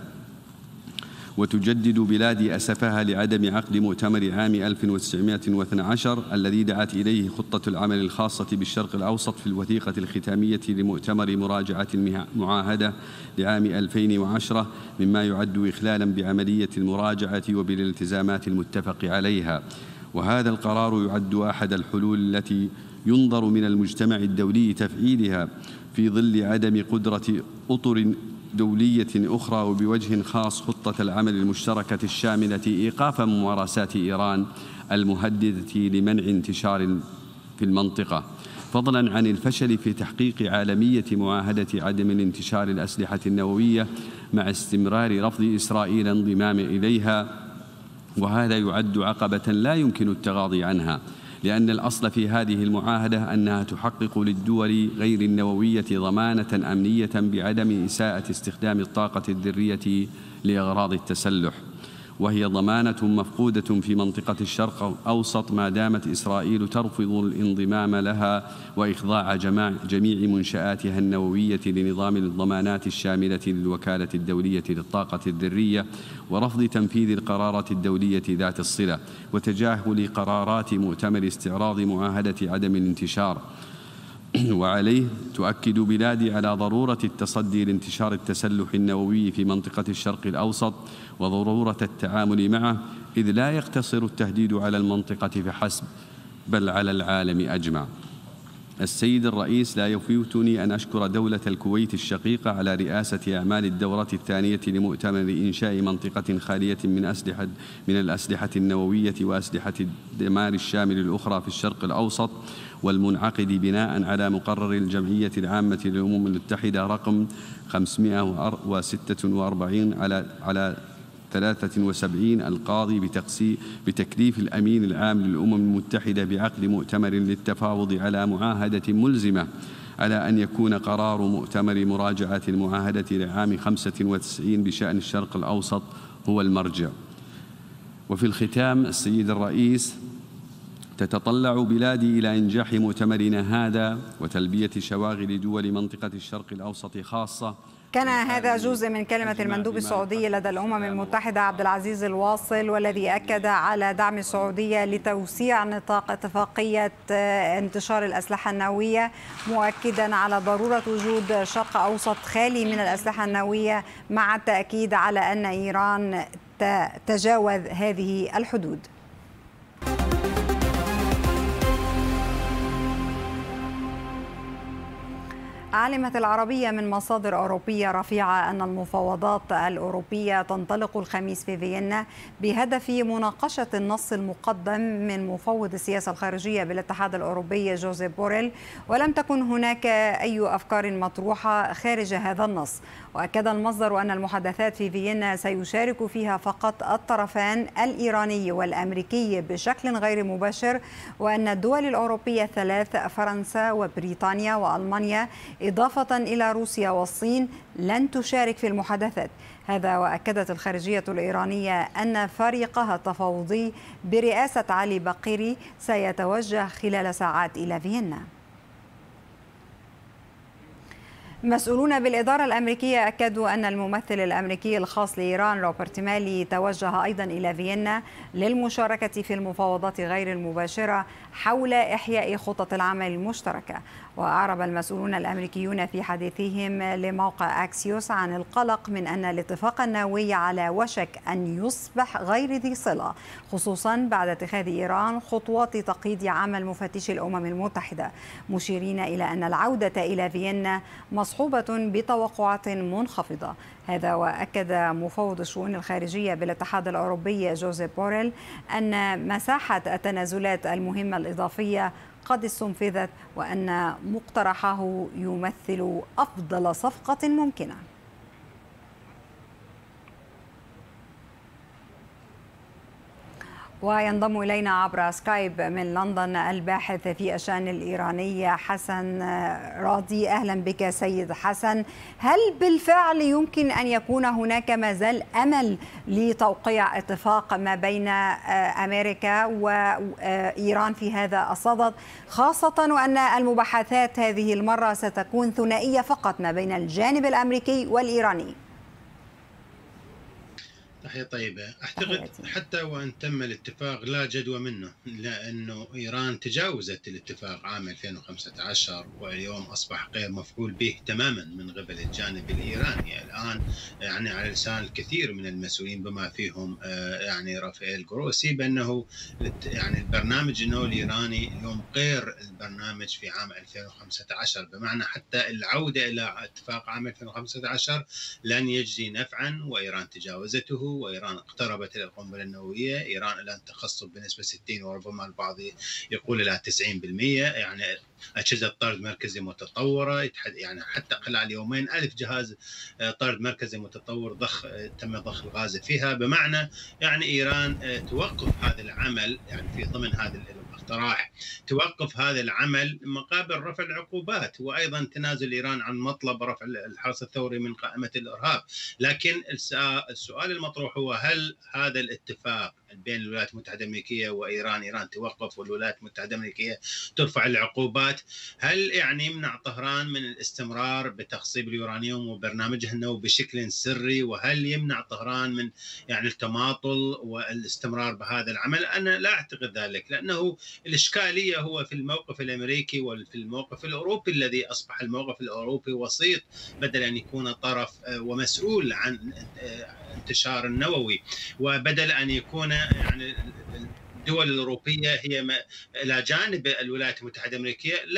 وتجدد بلادي أسفها لعدم عقد مؤتمر عام ألف وتسعمائة واثني عشر الذي دعت إليه خطة العمل الخاصة بالشرق الأوسط في الوثيقة الختامية لمؤتمر مراجعة المعاهدة لعام ألفين وعشرة، مما يعد إخلالا بعملية المراجعة وبالالتزامات المتفق عليها. وهذا القرار يعد أحد الحلول التي ينظر من المجتمع الدولي تفعيلها في ظل عدم قدرة أطر دولية أخرى، وبوجه خاص خطة العمل المشتركة الشاملة إيقاف ممارسات إيران المهددة لمنع انتشار في المنطقة، فضلا عن الفشل في تحقيق عالمية معاهدة عدم الانتشار الأسلحة النووية مع استمرار رفض إسرائيل انضمام إليها. وهذا يعد عقبة لا يمكن التغاضي عنها، لأن الأصل في هذه المعاهدة أنها تحقق للدول غير النووية ضمانة أمنية بعدم إساءة استخدام الطاقة الذرية لأغراض التسلح، وهي ضمانة مفقودة في منطقة الشرق الأوسط ما دامت إسرائيل ترفض الانضمام لها وإخضاع جميع منشآتها النووية لنظام الضمانات الشاملة للوكالة الدولية للطاقة الذرية، ورفض تنفيذ القرارات الدولية ذات الصلة، وتجاهل قرارات مؤتمر استعراض معاهدة عدم الانتشار. وعليه تؤكد بلادي على ضرورة التصدي لانتشار التسلح النووي في منطقة الشرق الأوسط وضرورة التعامل معه، إذ لا يقتصر التهديد على المنطقة فحسب بل على العالم أجمع. السيد الرئيس، لا يفوتني أن أشكر دولة الكويت الشقيقة على رئاسة أعمال الدورة الثانية لمؤتمر إنشاء منطقة خالية من أسلحة من الأسلحة النووية وأسلحة الدمار الشامل الأخرى في الشرق الأوسط، والمنعقد بناء على مقرر الجمعية العامة للأمم المتحدة رقم خمسمائة وستة وأربعين على على ثلاثة وسبعين القاضي بتكليف الأمين العام للأمم المتحدة بعقد مؤتمر للتفاوض على معاهدة ملزمة على أن يكون قرار مؤتمر مراجعة المعاهدة لعام خمسة وتسعين بشأن الشرق الأوسط هو المرجع. وفي الختام، السيد الرئيس، تتطلع بلادي إلى إنجاح مؤتمرنا هذا وتلبية شواغل دول منطقة الشرق الأوسط خاصة. كان هذا جزء من كلمة المندوب السعودي لدى الأمم المتحدة عبد العزيز الواصل، والذي أكد على دعم السعودية لتوسيع نطاق اتفاقية انتشار الأسلحة النووية، مؤكدا على ضرورة وجود شرق أوسط خالي من الأسلحة النووية، مع التأكيد على أن إيران تتجاوز هذه الحدود. علمت العربية من مصادر أوروبية رفيعة أن المفاوضات الأوروبية تنطلق الخميس في فيينا بهدف مناقشة النص المقدم من مفوض السياسة الخارجية بالاتحاد الأوروبي جوزيف بوريل، ولم تكن هناك أي أفكار مطروحة خارج هذا النص. وأكد المصدر أن المحادثات في فيينا سيشارك فيها فقط الطرفان الإيراني والأمريكي بشكل غير مباشر، وأن الدول الأوروبية الثلاث فرنسا وبريطانيا وألمانيا إضافة إلى روسيا والصين لن تشارك في المحادثات. هذا وأكدت الخارجية الإيرانية أن فريقها التفاوضي برئاسة علي بقيري سيتوجه خلال ساعات إلى فيينا. مسؤولون بالإدارة الأمريكية أكدوا أن الممثل الأمريكي الخاص لإيران روبرت مالي توجه أيضا إلى فيينا للمشاركة في المفاوضات غير المباشرة حول إحياء خطط العمل المشتركة. وأعرب المسؤولون الأمريكيون في حديثهم لموقع أكسيوس عن القلق من أن الاتفاق النووي على وشك أن يصبح غير ذي صلة، خصوصا بعد اتخاذ إيران خطوات تقييد عمل مفتش الأمم المتحدة، مشيرين إلى أن العودة إلى فيينا مصحوبة بتوقعات منخفضة. هذا وأكد مفوض الشؤون الخارجية بالاتحاد الأوروبي جوزيف بوريل أن مساحة التنازلات المهمة الإضافية قد استنفذت، وأن مقترحه يمثل أفضل صفقة ممكنة. وينضم إلينا عبر سكايب من لندن الباحث في الشأن الإيراني حسن راضي. أهلا بك سيد حسن. هل بالفعل يمكن أن يكون هناك ما زال أمل لتوقيع اتفاق ما بين أمريكا وإيران في هذا الصدد، خاصة وأن المباحثات هذه المرة ستكون ثنائية فقط ما بين الجانب الأمريكي والإيراني؟ تحية طيبة. أعتقد حتى وأن تم الاتفاق لا جدوى منه، لأنه إيران تجاوزت الاتفاق عام ألفين وخمسة عشر واليوم أصبح غير مفعول به تماما من قبل الجانب الإيراني. الآن يعني على لسان الكثير من المسؤولين بما فيهم يعني رافائيل جروسي بأنه يعني البرنامج النووي الإيراني اليوم غير البرنامج في عام ألفين وخمسة عشر، بمعنى حتى العودة إلى اتفاق عام ألفين وخمسة عشر لن يجزي نفعا، وإيران تجاوزته، وإيران اقتربت إلى القنبلة النووية. إيران الآن تخصب بنسبة ستين وربما البعض يقول إلى تسعين بالمئة، يعني أجهزة طرد مركزي متطورة، يعني حتى خلال يومين ألف جهاز طرد مركزي متطور ضخ تم ضخ الغاز فيها، بمعنى يعني إيران توقف هذا العمل يعني في ضمن هذا الاقتراح، توقف هذا العمل مقابل رفع العقوبات، وأيضا تنازل إيران عن مطلب رفع الحرس الثوري من قائمة الإرهاب. لكن السؤال المطروح هو هل هذا الاتفاق بين الولايات المتحدة الأمريكية وإيران، إيران توقف والولايات المتحدة الأمريكية ترفع العقوبات، هل يعني يمنع طهران من الاستمرار بتخصيب اليورانيوم وبرنامجها النووي بشكل سري؟ وهل يمنع طهران من يعني التماطل والاستمرار بهذا العمل؟ أنا لا أعتقد ذلك، لأنه الإشكالية هو في الموقف الأمريكي وفي الموقف الأوروبي، الذي أصبح الموقف الأوروبي وسيط بدل أن يكون طرف ومسؤول عن انتشار النووي، وبدل أن يكون يعني الدول الأوروبية هي إلى جانب الولايات المتحدة الأمريكية لا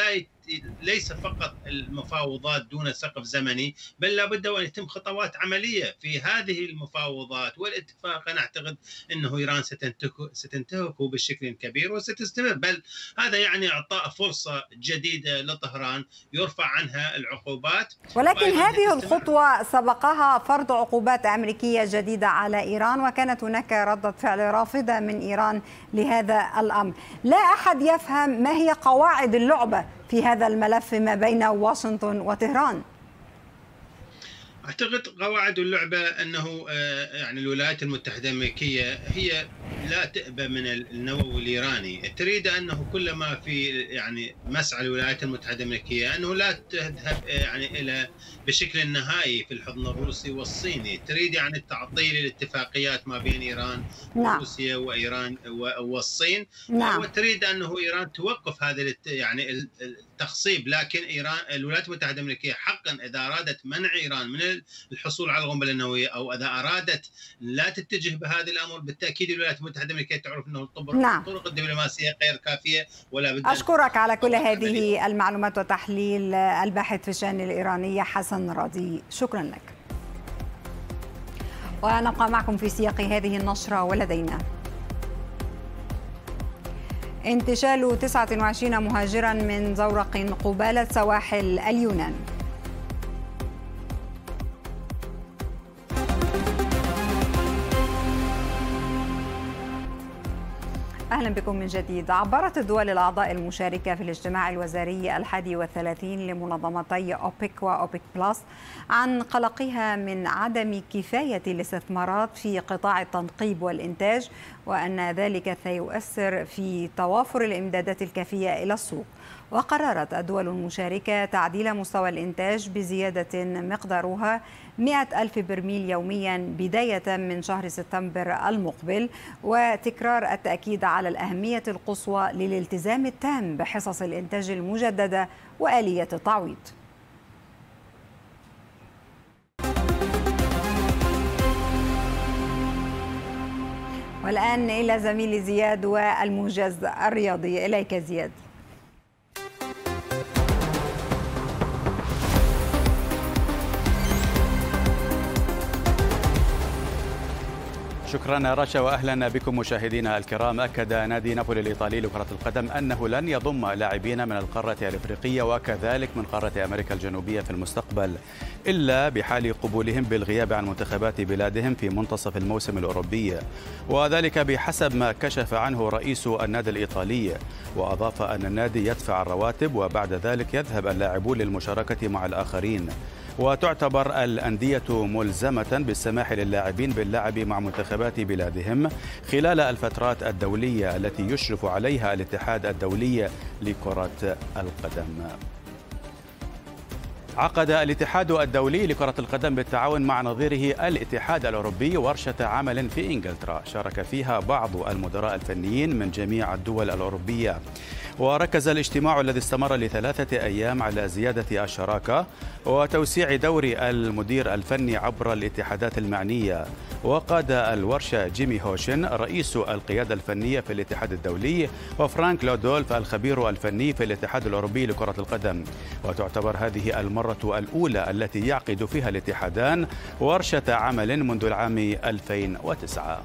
ليس فقط المفاوضات دون سقف زمني، بل لابد وأن يتم خطوات عملية في هذه المفاوضات والاتفاق. أنا أعتقد أنه إيران ستنتهك بشكل كبير وستستمر، بل هذا يعني إعطاء فرصة جديدة لطهران يرفع عنها العقوبات. ولكن هذه الخطوة سبقها فرض عقوبات أمريكية جديدة على إيران، وكانت هناك ردة فعل رافضة من إيران لهذا الأمر. لا أحد يفهم ما هي قواعد اللعبة في هذا الملف ما بين واشنطن وطهران. أعتقد قواعد اللعبة أنه يعني الولايات المتحدة الأمريكية هي لا تأبى من النووي الإيراني، تريد أنه كلما في يعني مسعى الولايات المتحدة الأمريكية أنه لا تذهب يعني إلى بشكل نهائي في الحضن الروسي والصيني، تريد يعني تعطيل الاتفاقيات ما بين إيران نعم. وروسيا وإيران والصين، نعم. وتريد أنه إيران توقف هذا يعني التخصيب. لكن إيران الولايات المتحدة الأمريكية حقا إذا أرادت منع إيران من الحصول على القنبلة النووية، أو إذا أرادت لا تتجه بهذا الأمر، بالتأكيد الولايات المتحدة الأمريكية تعرف أنه الطرق نعم. الدبلوماسية غير كافية ولا بد. أشكرك على كل هذه المعلومات وتحليل الباحث في الشأن الإيرانية حسن راضي، شكرا لك. ونبقى معكم في سياق هذه النشرة. ولدينا انتشال تسعة وعشرين مهاجرا من زورق قبالة سواحل اليونان. أهلا بكم من جديد. عبرت الدول الأعضاء المشاركة في الاجتماع الوزاري الحادي والثلاثين لمنظمتي أوبك وأوبك بلس عن قلقها من عدم كفاية الاستثمارات في قطاع التنقيب والإنتاج، وأن ذلك سيؤثر في توافر الإمدادات الكافية إلى السوق. وقررت الدول المشاركة تعديل مستوى الإنتاج بزيادة مقدارها مئة ألف برميل يوميا بداية من شهر سبتمبر المقبل، وتكرار التأكيد على الأهمية القصوى للالتزام التام بحصص الإنتاج المجددة وآلية التعويض. والآن إلى زميلي زياد والموجز الرياضي. إليك زياد. شكرا رشا، واهلا بكم مشاهدينا الكرام. اكد نادي نابولي الايطالي لكرة القدم انه لن يضم لاعبين من القارة الافريقية وكذلك من قارة امريكا الجنوبية في المستقبل الا بحال قبولهم بالغياب عن منتخبات بلادهم في منتصف الموسم الاوروبي، وذلك بحسب ما كشف عنه رئيس النادي الايطالي. واضاف ان النادي يدفع الرواتب وبعد ذلك يذهب اللاعبون للمشاركة مع الاخرين. وتعتبر الأندية ملزمة بالسماح للاعبين باللعب مع منتخبات بلادهم خلال الفترات الدولية التي يشرف عليها الاتحاد الدولي لكرة القدم. عقد الاتحاد الدولي لكرة القدم بالتعاون مع نظيره الاتحاد الأوروبي ورشة عمل في إنجلترا شارك فيها بعض المدراء الفنيين من جميع الدول الأوروبية. وركز الاجتماع الذي استمر لثلاثة أيام على زيادة الشراكة وتوسيع دور المدير الفني عبر الاتحادات المعنية. وقاد الورشة جيمي هوشن رئيس القيادة الفنية في الاتحاد الدولي، وفرانك لودولف الخبير الفني في الاتحاد الأوروبي لكرة القدم. وتعتبر هذه المرة الأولى التي يعقد فيها الاتحادان ورشة عمل منذ العام ألفين وتسعة.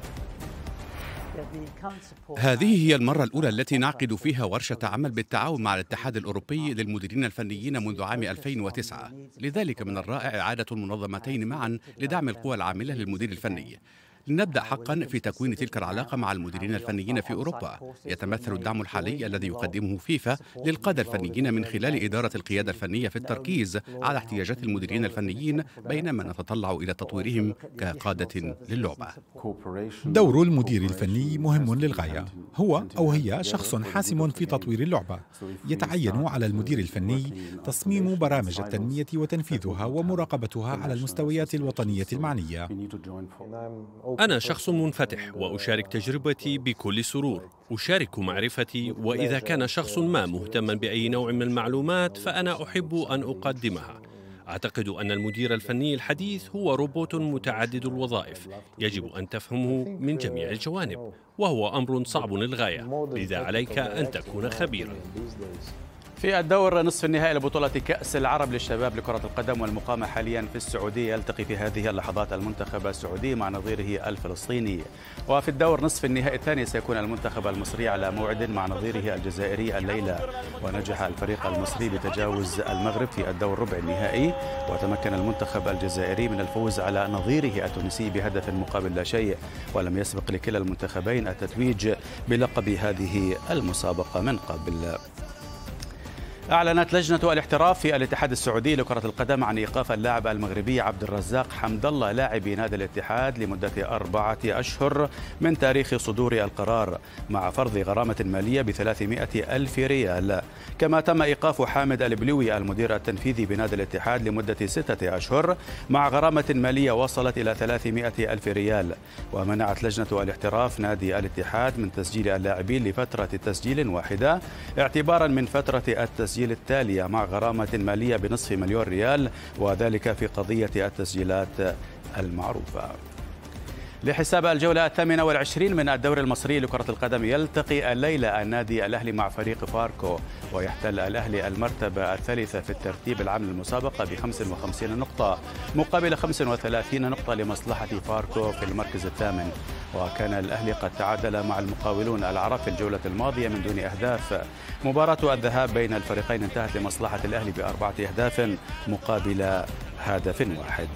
هذه هي المرة الأولى التي نعقد فيها ورشة عمل بالتعاون مع الاتحاد الأوروبي للمديرين الفنيين منذ عام ألفين وتسعة، لذلك من الرائع إعادة المنظمتين معا لدعم القوى العاملة للمدير الفني. لنبدأ حقا في تكوين تلك العلاقة مع المديرين الفنيين في أوروبا. يتمثل الدعم الحالي الذي يقدمه فيفا للقادة الفنيين من خلال إدارة القيادة الفنية في التركيز على احتياجات المديرين الفنيين، بينما نتطلع إلى تطويرهم كقادة للعبة. دور المدير الفني مهم للغاية، هو أو هي شخص حاسم في تطوير اللعبة. يتعين على المدير الفني تصميم برامج التنمية وتنفيذها ومراقبتها على المستويات الوطنية المعنية. أنا شخص منفتح وأشارك تجربتي بكل سرور، أشارك معرفتي، وإذا كان شخص ما مهتما بأي نوع من المعلومات فأنا أحب أن أقدمها. أعتقد أن المدير الفني الحديث هو روبوت متعدد الوظائف يجب أن تفهمه من جميع الجوانب، وهو أمر صعب للغاية، لذا عليك أن تكون خبيرا. في الدور نصف النهائي لبطولة كأس العرب للشباب لكرة القدم والمقامة حاليا في السعودية، يلتقي في هذه اللحظات المنتخب السعودي مع نظيره الفلسطيني. وفي الدور نصف النهائي الثاني سيكون المنتخب المصري على موعد مع نظيره الجزائري الليلة. ونجح الفريق المصري بتجاوز المغرب في الدور ربع النهائي، وتمكن المنتخب الجزائري من الفوز على نظيره التونسي بهدف مقابل لا شيء، ولم يسبق لكلا المنتخبين التتويج بلقب هذه المسابقة من قبل. أعلنت لجنة الاحتراف في الاتحاد السعودي لكرة القدم عن إيقاف اللاعب المغربي عبد الرزاق حمد الله لاعب نادي الاتحاد لمدة أربعة أشهر من تاريخ صدور القرار، مع فرض غرامة مالية بثلاثمائة ألف ريال. كما تم إيقاف حامد البلوي المدير التنفيذي بنادي الاتحاد لمدة ستة أشهر مع غرامة مالية وصلت إلى ثلاثمائة ألف ريال. ومنعت لجنة الاحتراف نادي الاتحاد من تسجيل اللاعبين لفترة تسجيل واحدة اعتبارا من فترة التسجيل التالية مع غرامة مالية بنصف مليون ريال، وذلك في قضية التسجيلات المعروفة. لحساب الجولة الثامنة والعشرين من الدوري المصري لكرة القدم، يلتقي الليلة النادي الأهلي مع فريق فاركو، ويحتل الأهلي المرتبة الثالثة في الترتيب العام للمسابقة بخمس وخمسين نقطة مقابل خمس وثلاثين نقطة لمصلحة فاركو في المركز الثامن. وكان الأهلي قد تعادل مع المقاولون العرب في الجولة الماضية من دون أهداف. مباراة الذهاب بين الفريقين انتهت لمصلحة الأهلي بأربعة أهداف مقابل هدف واحد.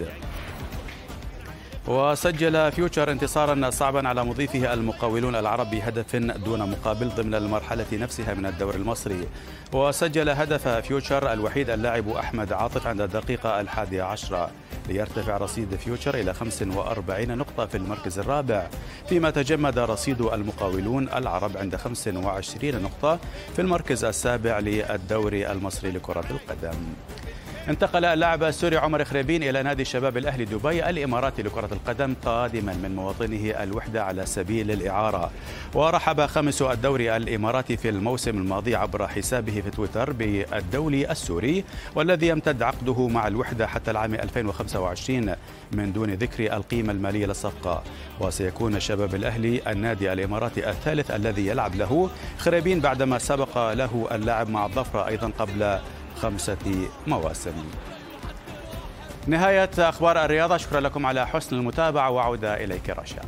وسجل فيوتشر انتصارا صعبا على مضيفه المقاولون العرب بهدف دون مقابل ضمن المرحلة نفسها من الدوري المصري. وسجل هدف فيوتشر الوحيد اللاعب أحمد عاطف عند الدقيقة الحادية عشرة، ليرتفع رصيد فيوتشر إلى خمس وأربعين نقطة في المركز الرابع، فيما تجمد رصيد المقاولون العرب عند خمس وعشرين نقطة في المركز السابع للدوري المصري لكرة القدم. انتقل اللاعب السوري عمر خريبين إلى نادي شباب الأهلي دبي الإماراتي لكرة القدم قادما من مواطنه الوحدة على سبيل الإعارة. ورحب خامس الدوري الإماراتي في الموسم الماضي عبر حسابه في تويتر بالدولي السوري، والذي يمتد عقده مع الوحدة حتى العام ألفين وخمسة وعشرين من دون ذكر القيمة المالية للصفقة. وسيكون شباب الأهلي النادي الإماراتي الثالث الذي يلعب له خريبين، بعدما سبق له اللعب مع الظفرة أيضا قبل خمسة مواسم. نهاية أخبار الرياضة، شكرا لكم على حسن المتابعة، وعودة إليك رشا.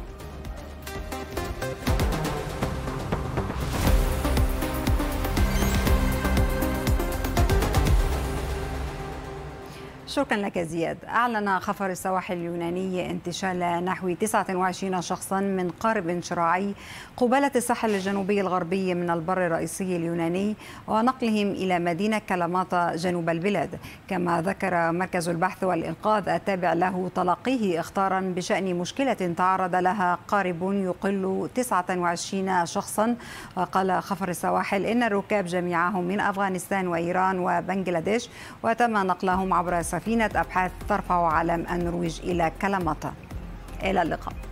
شكرا لك زياد. أعلن خفر السواحل اليوناني انتشال نحو تسعة وعشرين شخصا من قارب شراعي قبالة الساحل الجنوبي الغربي من البر الرئيسي اليوناني، ونقلهم إلى مدينة كلاماتا جنوب البلاد. كما ذكر مركز البحث والإنقاذ التابع له تلقيه إخطارا بشأن مشكلة تعرض لها قارب يقل تسعة وعشرين شخصا. وقال خفر السواحل إن الركاب جميعهم من أفغانستان وإيران وبنغلاديش، وتم نقلهم عبر سفينة أبحاث ترفع علم النرويج إلى كلاماتا. إلى اللقاء.